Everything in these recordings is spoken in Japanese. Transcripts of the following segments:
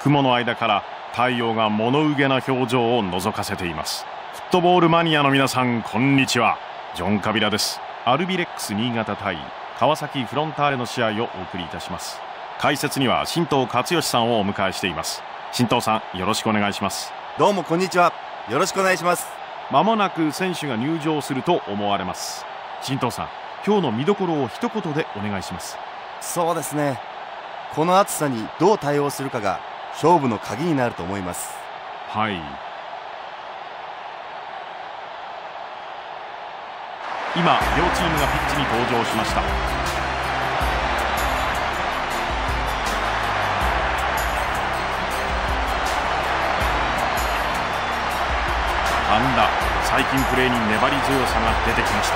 雲の間から太陽が物憂げな表情を覗かせています。フットボールマニアの皆さん、こんにちは。ジョン・カビラです。アルビレックス新潟対川崎フロンターレの試合をお送りいたします。解説には新藤勝義さんをお迎えしています。新藤さん、よろしくお願いします。 どうもこんにちは。よろしくお願いします。 まもなく選手が入場すると思われます。新藤さん、今日の見どころを一言でお願いします。 そうですね、この暑さにどう対応するかが勝負の鍵になると思います。 はい。今、両チームがピッチに登場しました。半田、最近プレーに粘り強さが出てきました。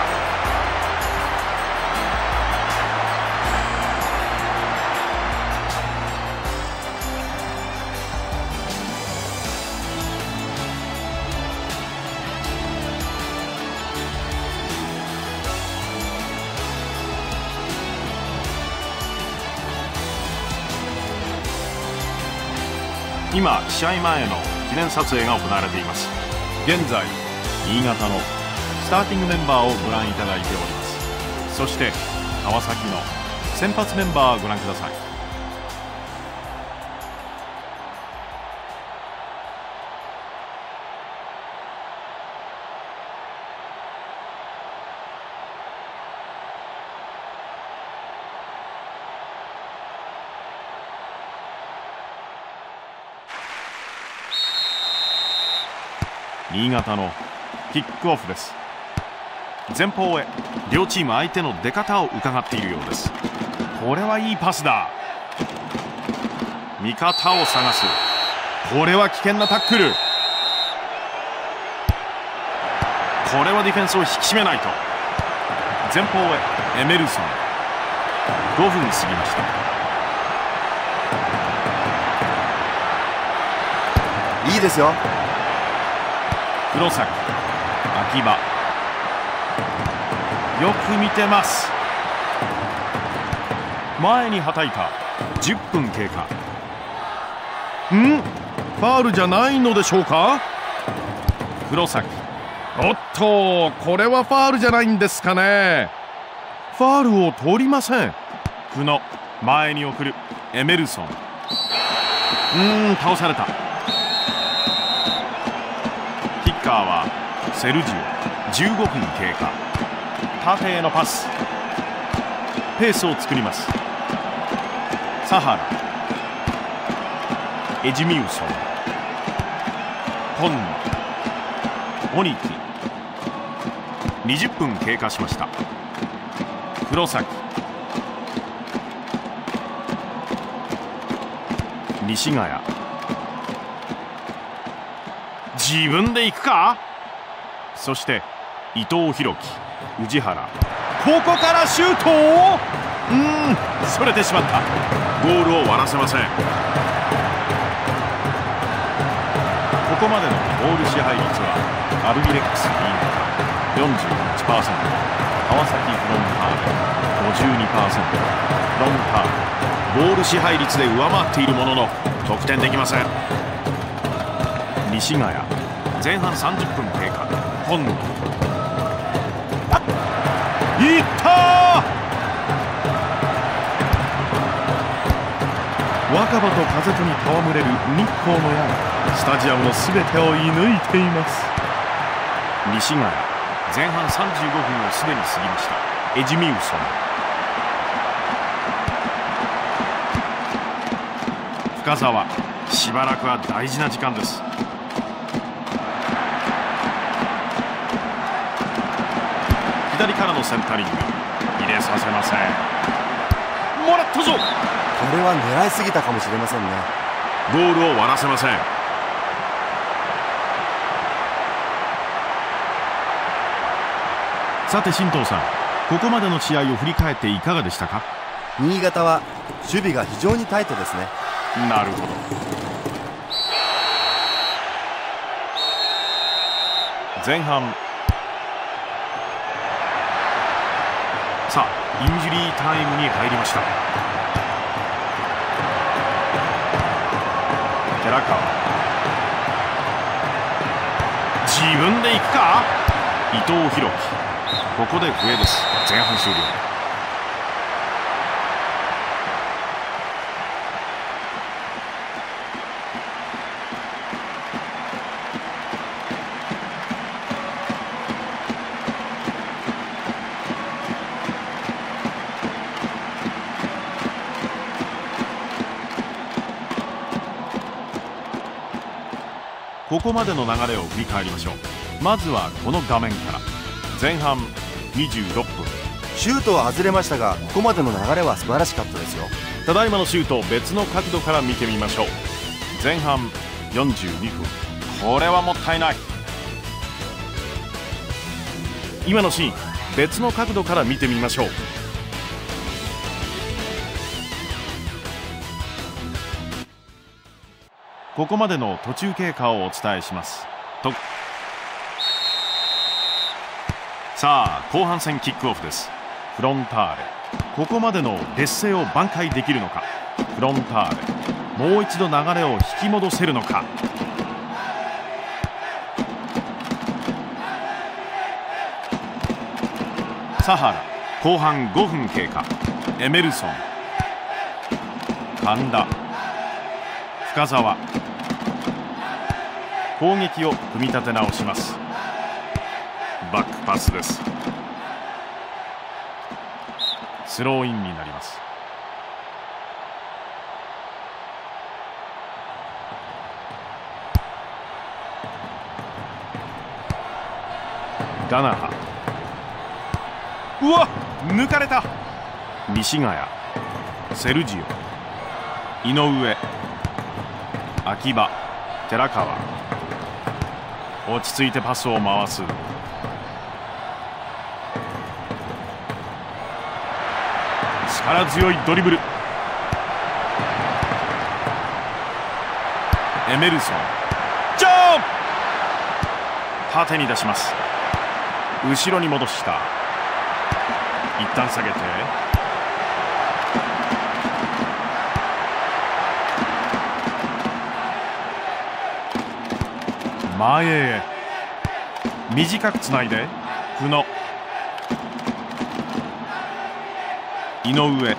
今、試合前の記念撮影が行われています。現在、新潟のスターティングメンバーをご覧いただいております。そして川崎の先発メンバーをご覧ください。新潟のキックオフです。前方へ両チーム相手の出方を伺っているようです。これはいいパスだ。味方を探す。これは危険なタックル。これはディフェンスを引き締めないと。前方へエメルソン。5分過ぎました。 いいですよ。 黒崎、秋葉、よく見てます。前にはたいた。10分経過。ファウルじゃないのでしょうか。黒崎、おっと、これはファウルじゃないんですかね。ファウルを取りません。久野、前に送る。エメルソン、倒された。キッカーはセルジオ。15分経過。縦へのパス。ペースを作ります。サハラ、エジミウソン、今野、オニキ。20分経過しました。黒崎、西ヶ谷、自分で行くか。そして伊藤洋輝、宇治原、ここからシュートをそれてしまった。ゴールを割らせません。ここまでのボール支配率はアルビレックス新潟 41%、 川崎フロンターレ 52%。 フロンターレボール支配率で上回っているものの得点できません。西ヶ谷、前半30分経過。今野、いった。若葉と風とに戯れる日光の矢、スタジアムのすべてを射抜いています。西ヶ谷、前半35分をすでに過ぎました。エジミウソン、深沢、しばらくは大事な時間です。左からのセンタリング、入れさせません。もらったぞ。 これは狙いすぎたかもしれませんね。 ゴールを割らせません。さて新藤さん、ここまでの試合を振り返っていかがでしたか。 新潟は守備が非常にタイトですね。 なるほど。前半、さあインジュリータイムに入りました。 寺川、自分で行くか。伊藤洋輝、ここで笛です。前半終了。ここまでの流れを振り返りましょう。まずはこの画面から。前半26分、 シュートは外れましたが、ここまでの流れは素晴らしかったですよ。 ただいまのシュートを別の角度から見てみましょう。前半42分、これはもったいない。今のシーン、別の角度から見てみましょう。ここまでの途中経過をお伝えしますと。さあ後半戦キックオフです。フロンターレ、ここまでの劣勢を挽回できるのか。フロンターレ、もう一度流れを引き戻せるのか。サハラ、後半5分経過。エメルソン、神田、深沢、攻撃を組み立て直します。バックパスです。スローインになります。ガナハ、うわっ、抜かれた。西ヶ谷、セルジオ、井上、秋葉、寺川、落ち着いてパスを回す。力強いドリブル。エメルソン、ジャンプ、縦に出します。後ろに戻した。一旦下げて前へ、短くつないで久野、井上、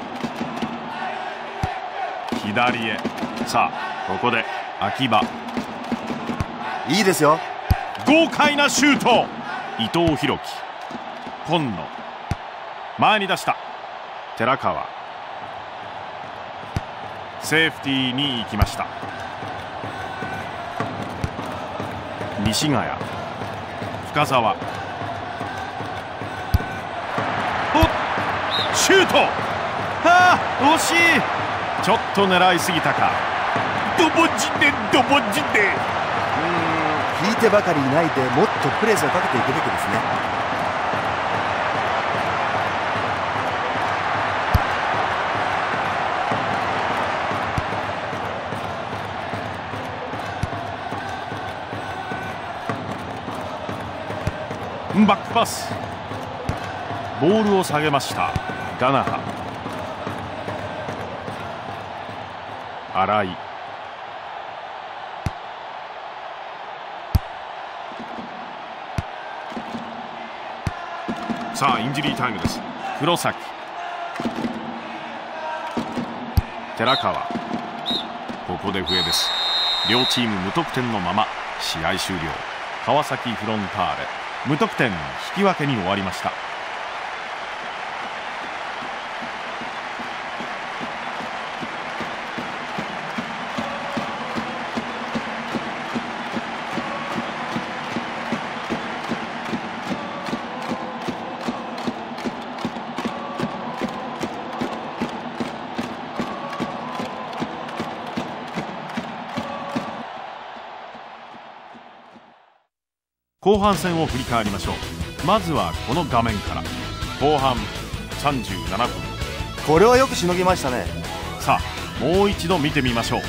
左へ。さあここで秋葉、 いいですよ。 豪快なシュート。伊藤洋輝、今野、前に出した。寺川、セーフティーに行きました。西ヶ谷、深沢、シュート、惜しい。ちょっと狙いすぎたか。ドボジでドボジで、 引いてばかりいないで、もっとプレスをかけていくべきですね。 バックパス、ボールを下げました。ガナハ、新井、さあインジュリータイムです。黒崎、寺川、ここで笛です。両チーム無得点のまま試合終了。川崎フロンターレ無得点、引き分けに終わりました。後半戦を振り返りましょう。まずはこの画面から。後半37分、 これはよくしのぎましたね。 さあもう一度見てみましょ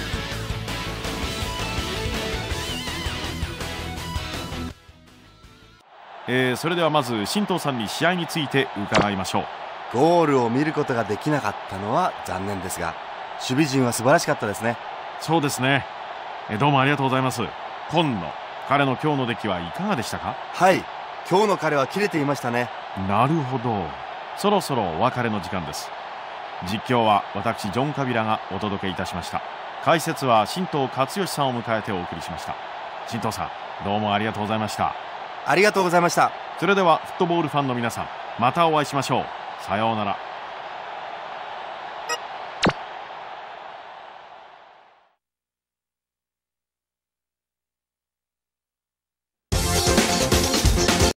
う。それではまず新藤さんに試合について伺いましょう。 ゴールを見ることができなかったのは残念ですが、守備陣は素晴らしかったですね。 そうですね。 どうもありがとうございます。今野、彼の今日の出来はいかがでしたか？ はい、今日の彼は切れていましたね。 なるほど。そろそろお別れの時間です。実況は私ジョン・カビラがお届けいたしました。解説は新藤勝義さんを迎えてお送りしました。新藤さん、どうもありがとうございました。 ありがとうございました。 それではフットボールファンの皆さん、またお会いしましょう。さようなら。